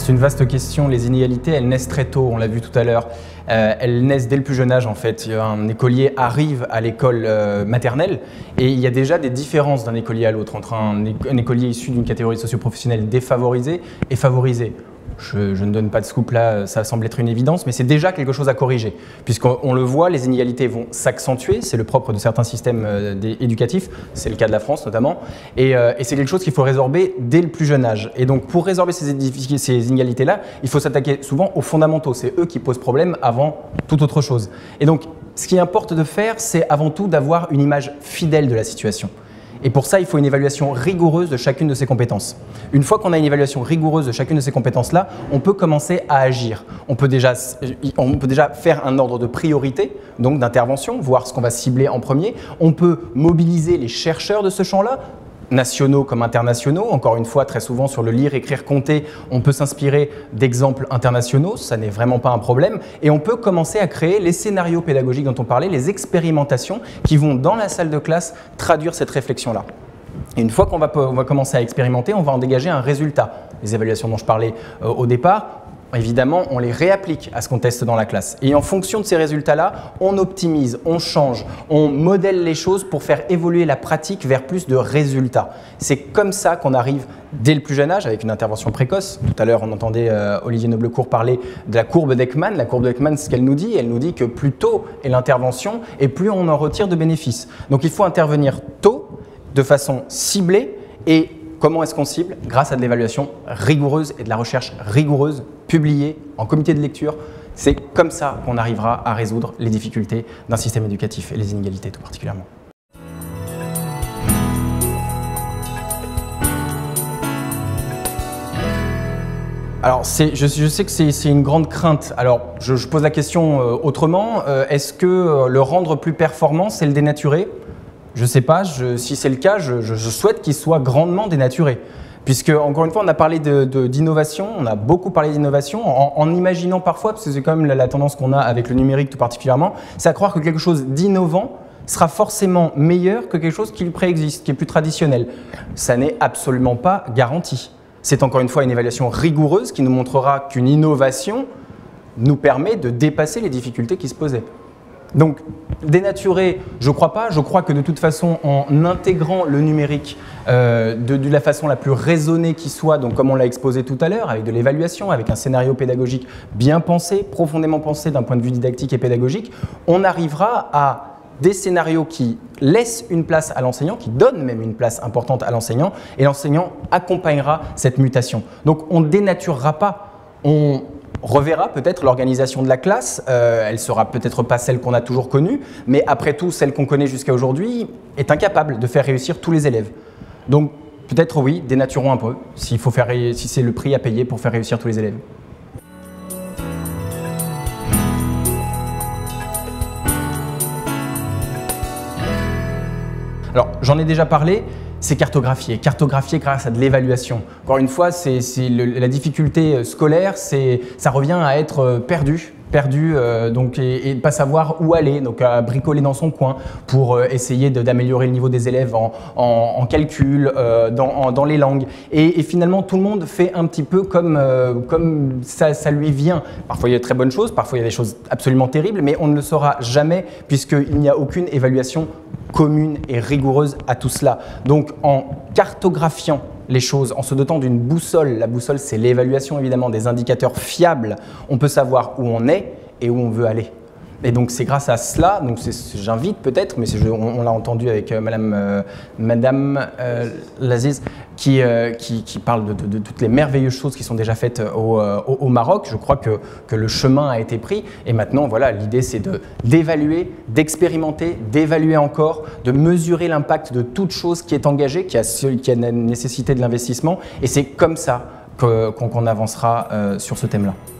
C'est une vaste question. Les inégalités, elles naissent très tôt, on l'a vu tout à l'heure. Elles naissent dès le plus jeune âge en fait. Un écolier arrive à l'école maternelle et il y a déjà des différences d'un écolier à l'autre entre un écolier issu d'une catégorie socio-professionnelle défavorisée et favorisée. Je ne donne pas de scoop là, ça semble être une évidence, mais c'est déjà quelque chose à corriger. Puisqu'on le voit, les inégalités vont s'accentuer, c'est le propre de certains systèmes éducatifs, c'est le cas de la France notamment, et c'est quelque chose qu'il faut résorber dès le plus jeune âge. Et donc pour résorber ces inégalités-là, il faut s'attaquer souvent aux fondamentaux, c'est eux qui posent problème avant toute autre chose. Et donc ce qui importe de faire, c'est avant tout d'avoir une image fidèle de la situation. Et pour ça, il faut une évaluation rigoureuse de chacune de ces compétences. Une fois qu'on a une évaluation rigoureuse de chacune de ces compétences-là, on peut commencer à agir. On peut déjà faire un ordre de priorité, donc d'intervention, voir ce qu'on va cibler en premier. On peut mobiliser les chercheurs de ce champ-là, nationaux comme internationaux. Encore une fois, très souvent sur le lire, écrire, compter, on peut s'inspirer d'exemples internationaux, ça n'est vraiment pas un problème. Et on peut commencer à créer les scénarios pédagogiques dont on parlait, les expérimentations qui vont dans la salle de classe traduire cette réflexion-là. Et une fois qu'on va commencer à expérimenter, on va en dégager un résultat. Les évaluations dont je parlais au départ, évidemment, on les réapplique à ce qu'on teste dans la classe. Et en fonction de ces résultats-là, on optimise, on change, on modèle les choses pour faire évoluer la pratique vers plus de résultats. C'est comme ça qu'on arrive dès le plus jeune âge, avec une intervention précoce. Tout à l'heure, on entendait Olivier Noblecourt parler de la courbe d'Ekman. La courbe d'Ekman, c'est ce qu'elle nous dit. Elle nous dit que plus tôt est l'intervention et plus on en retire de bénéfices. Donc il faut intervenir tôt, de façon ciblée. Et comment est-ce qu'on cible? Grâce à de l'évaluation rigoureuse et de la recherche rigoureuse, publiée en comité de lecture. C'est comme ça qu'on arrivera à résoudre les difficultés d'un système éducatif et les inégalités tout particulièrement. Alors, je sais que c'est une grande crainte. Alors, je pose la question autrement. Est-ce que le rendre plus performant, c'est le dénaturer? Je ne sais pas. Si c'est le cas, je souhaite qu'il soit grandement dénaturé. Puisque, encore une fois, on a parlé d'innovation, on a beaucoup parlé d'innovation, en imaginant parfois, parce que c'est quand même la tendance qu'on a avec le numérique tout particulièrement, c'est à croire que quelque chose d'innovant sera forcément meilleur que quelque chose qui préexiste, qui est plus traditionnel. Ça n'est absolument pas garanti. C'est encore une fois une évaluation rigoureuse qui nous montrera qu'une innovation nous permet de dépasser les difficultés qui se posaient. Donc, dénaturer, je ne crois pas. Je crois que de toute façon, en intégrant le numérique de la façon la plus raisonnée qui soit, donc comme on l'a exposé tout à l'heure, avec de l'évaluation, avec un scénario pédagogique bien pensé, profondément pensé d'un point de vue didactique et pédagogique, on arrivera à des scénarios qui laissent une place à l'enseignant, qui donnent même une place importante à l'enseignant, et l'enseignant accompagnera cette mutation. Donc, on ne dénaturera pas. On reverra peut-être l'organisation de la classe, elle ne sera peut-être pas celle qu'on a toujours connue, mais après tout, celle qu'on connaît jusqu'à aujourd'hui est incapable de faire réussir tous les élèves. Donc peut-être oui, dénaturons un peu, si c'est le prix à payer pour faire réussir tous les élèves. Alors j'en ai déjà parlé. C'est cartographier grâce à de l'évaluation. Encore une fois, la difficulté scolaire, ça revient à être perdu donc, et ne pas savoir où aller, donc à bricoler dans son coin pour essayer d'améliorer le niveau des élèves en calcul, dans les langues. Et finalement, tout le monde fait un petit peu comme ça lui vient. Parfois, il y a de très bonnes choses, parfois, il y a des choses absolument terribles, mais on ne le saura jamais puisqu'il n'y a aucune évaluation commune et rigoureuse à tout cela. Donc, en cartographiant les choses, en se dotant d'une boussole, la boussole c'est l'évaluation évidemment des indicateurs fiables, on peut savoir où on est et où on veut aller. Et donc c'est grâce à cela, donc j'invite peut-être, mais on l'a entendu avec Madame Laziz qui parle de toutes les merveilleuses choses qui sont déjà faites au Maroc. Je crois que le chemin a été pris et maintenant voilà, l'idée c'est d'évaluer, d'expérimenter, d'évaluer encore, de mesurer l'impact de toute chose qui est engagée, qui a nécessité de l'investissement et c'est comme ça qu'on avancera sur ce thème-là.